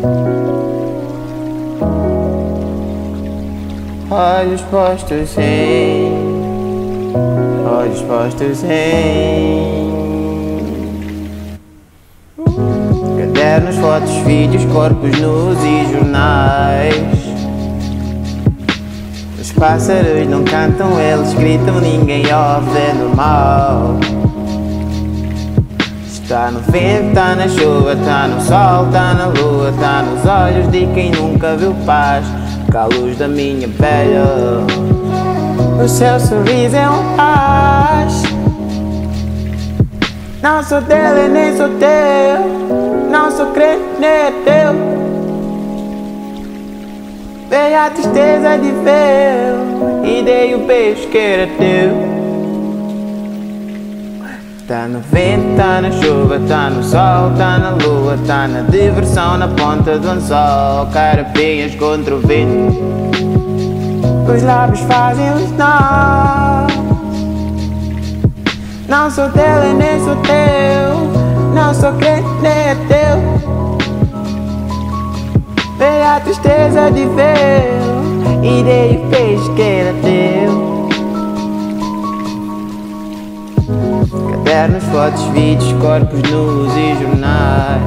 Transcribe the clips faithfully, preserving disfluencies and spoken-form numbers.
Olhos postos em, olhos postos em cadernos, fotos, vídeos, corpos nus e jornais. Os pássaros não cantam, eles gritam, ninguém ouve, é normal. Está no vento, está na chuva, está no sol, está na lua, está nos olhos de quem nunca viu paz. Com a luz da minha velha, o seu sorriso é um paz. Não sou dele nem sou teu, não sou crente nem é teu. Veio a tristeza de ver e dei o beijo que era teu. Tá no vento, tá na chuva, tá no sol, tá na lua, tá na diversão, na ponta do anzol. Carapinhas contra o vento, os lábios fazem os nós. Não sou dele nem sou teu, não sou crente nem é teu. Veio a tristeza de ver e dei o beijo que era teu. Cadernos, fotos, vídeos, corpos nus e jornais.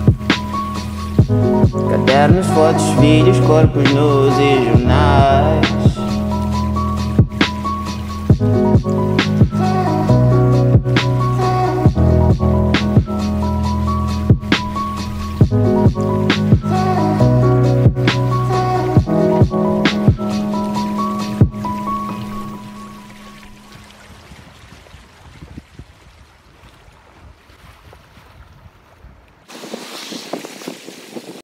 Cadernos, fotos, vídeos, corpos nus e jornais.